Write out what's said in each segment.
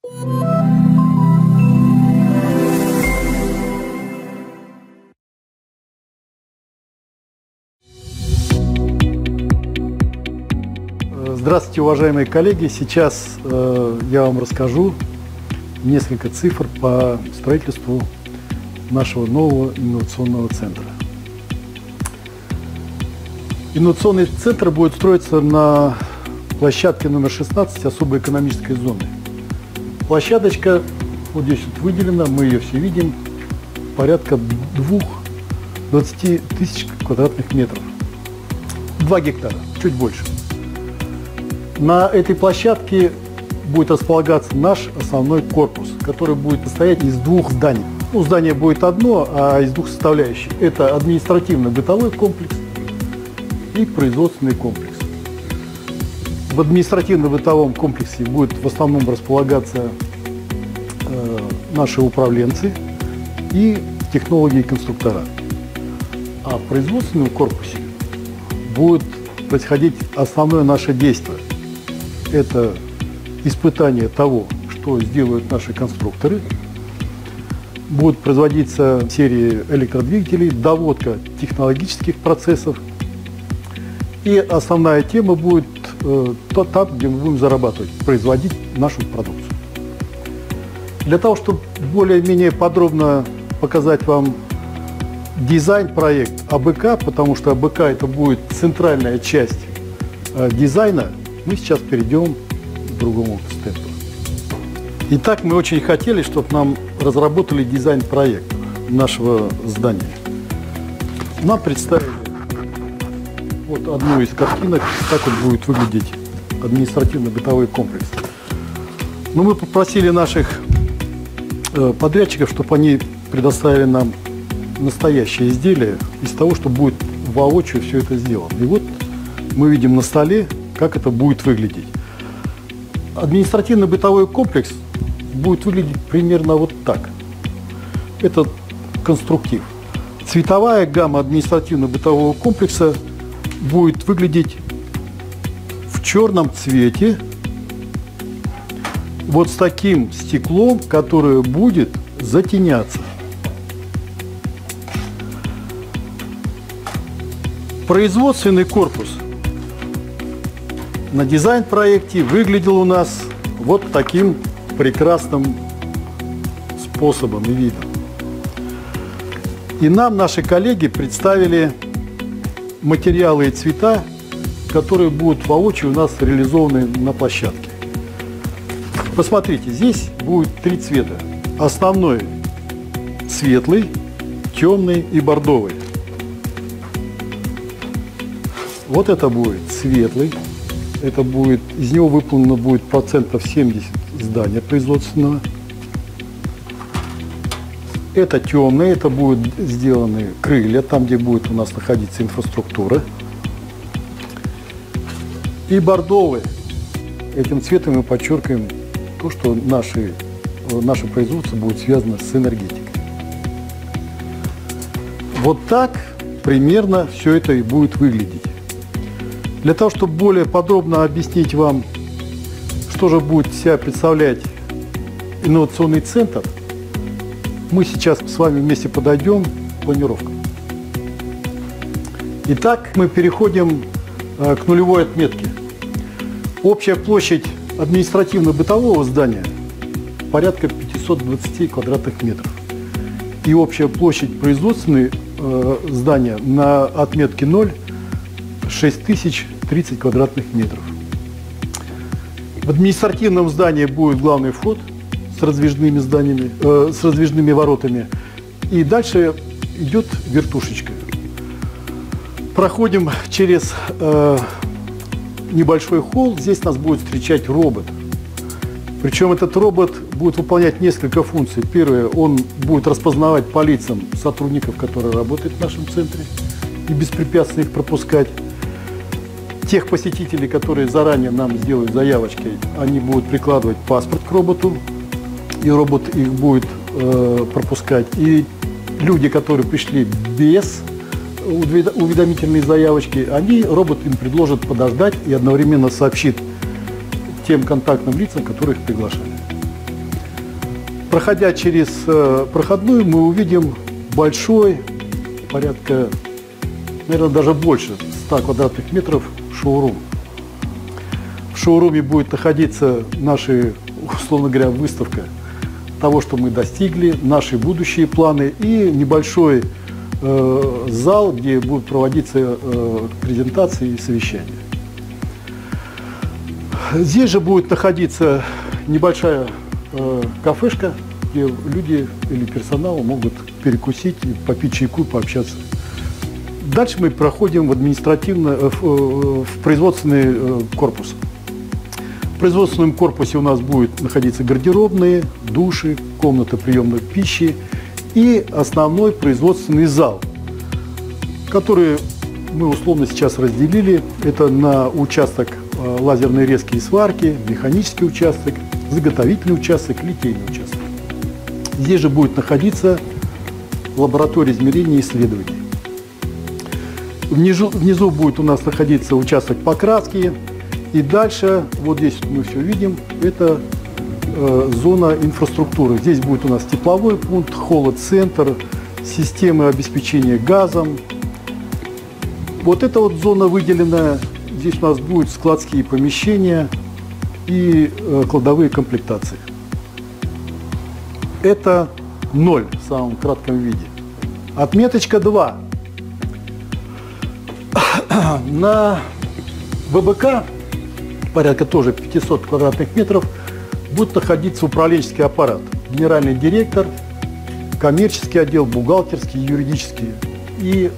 Здравствуйте, уважаемые коллеги! Сейчас я вам расскажу несколько цифр по строительству нашего нового инновационного центра. Инновационный центр будет строиться на площадке номер 16 особой экономической зоны. Площадочка вот здесь вот выделена, мы ее все видим, порядка 20 тысяч квадратных метров. 2 гектара, чуть больше. На этой площадке будет располагаться наш основной корпус, который будет состоять из 2 зданий. Ну, здание будет одно, а из 2 составляющих. Это административно-бытовой комплекс и производственный комплекс. В административно-бытовом комплексе будут в основном располагаться наши управленцы и технологи и конструктора. А в производственном корпусе будет происходить основное наше действие. Это испытание того, что сделают наши конструкторы. Будут производиться серии электродвигателей, доводка технологических процессов. И основная тема будет там, где мы будем зарабатывать, производить нашу продукцию. Для того, чтобы более-менее подробно показать вам дизайн-проект АБК, потому что АБК это будет центральная часть дизайна, мы сейчас перейдем к другому стенду. Итак, мы очень хотели, чтобы нам разработали дизайн-проект нашего здания. Нам представили вот одну из картинок, как вот будет выглядеть административно-бытовой комплекс. Но мы попросили наших подрядчиков, чтобы они предоставили нам настоящее изделие из того, что будет воочию все это сделано. И вот мы видим на столе, как это будет выглядеть. Административно-бытовой комплекс будет выглядеть примерно вот так. Это конструктив. Цветовая гамма административно-бытового комплекса будет выглядеть в черном цвете, вот с таким стеклом, которое будет затеняться. Производственный корпус на дизайн-проекте выглядел у нас вот таким прекрасным способом и видом. И нам наши коллеги представили материалы и цвета, которые будут воочию у нас реализованы на площадке. Посмотрите, здесь будет 3 цвета. Основной светлый, темный и бордовый. Вот это будет светлый. Это будет, из него выполнено будет процентов 70 здания производственного. Это темный, это будут сделаны крылья, там, где будет у нас находиться инфраструктура. И бордовый. Этим цветом мы подчеркиваем то, что наше производство будет связано с энергетикой. Вот так примерно все это и будет выглядеть. Для того, чтобы более подробно объяснить вам, что же будет из себя представлять инновационный центр, мы сейчас с вами вместе подойдем к планировкам. Итак, мы переходим к нулевой отметке. Общая площадь административно-бытового здания порядка 520 квадратных метров. И общая площадь производственной здания на отметке 0 6030 квадратных метров. В административном здании будет главный вход с раздвижными с раздвижными воротами. И дальше идет вертушечка. Проходим через небольшой холл. Здесь нас будет встречать робот. Причем этот робот будет выполнять несколько функций. Первое, он будет распознавать по лицам сотрудников, которые работают в нашем центре, и беспрепятственно их пропускать. Тех посетителей, которые заранее нам сделают заявочки, они будут прикладывать паспорт к роботу, и робот их будет пропускать. И люди, которые пришли без уведомительной заявочки, робот им предложит подождать и одновременно сообщит тем контактным лицам, которые их приглашали. Проходя через проходную, мы увидим большой, порядка, наверное, даже больше 100 квадратных метров шоурум. В шоуруме будет находиться наша, условно говоря, выставка того, что мы достигли, наши будущие планы и небольшой зал, где будут проводиться презентации и совещания. Здесь же будет находиться небольшая кафешка, где люди или персонал могут перекусить, попить чайку, пообщаться. Дальше мы проходим в производственный корпус. В производственном корпусе у нас будет находиться гардеробные, души, комната приемной пищи и основной производственный зал, который мы условно сейчас разделили. Это на участок лазерной резки и сварки, механический участок, заготовительный участок, литейный участок. Здесь же будет находиться лаборатория измерения и исследований. Внизу будет у нас находиться участок покраски. И дальше, вот здесь мы все видим, это зона инфраструктуры. Здесь будет у нас тепловой пункт, холод-центр, системы обеспечения газом. Вот эта вот зона выделенная. Здесь у нас будут складские помещения и кладовые комплектации. Это 0 в самом кратком виде. Отметочка 2. На ВБК порядка тоже 500 квадратных метров будет находиться управленческий аппарат. Генеральный директор, коммерческий отдел, бухгалтерский, юридический и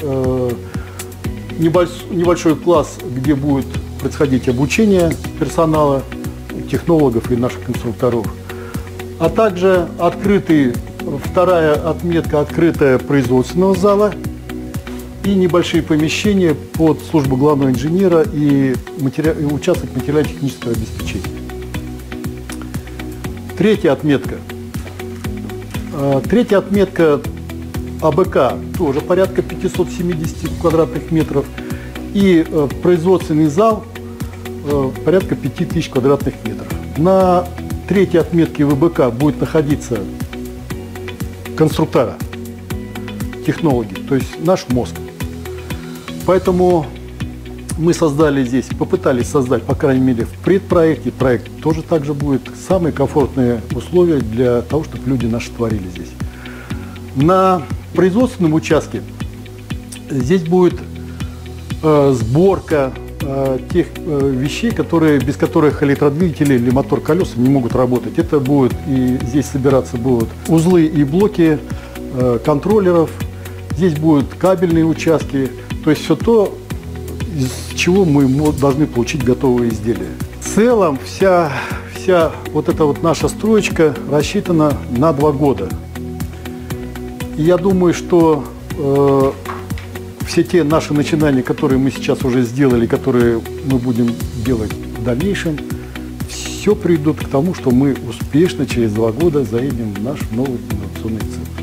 небольшой класс, где будет происходить обучение персонала, технологов и наших конструкторов. А также вторая отметка открытая производственного зала и небольшие помещения под службу главного инженера и участок материально-технического обеспечения. Третья отметка. Третья отметка АБК тоже порядка 570 квадратных метров и производственный зал порядка 5000 квадратных метров. На третьей отметке ВБК будет находиться конструктора, технологи, то есть наш мозг. Поэтому мы создали здесь, попытались создать, по крайней мере, в предпроекте, проект тоже также будет самые комфортные условия для того, чтобы люди наши творили здесь. На производственном участке здесь будет сборка тех вещей, без которых электродвигатели или мотор колеса не могут работать. Это будет, и здесь собираться будут узлы и блоки контроллеров, здесь будут кабельные участки, то есть все то, из чего мы должны получить готовые изделия. В целом вся вот эта вот наша строечка рассчитана на 2 года. И я думаю, что все те наши начинания, которые мы сейчас уже сделали, которые мы будем делать в дальнейшем, все приведут к тому, что мы успешно через 2 года заедем в наш новый инновационный центр.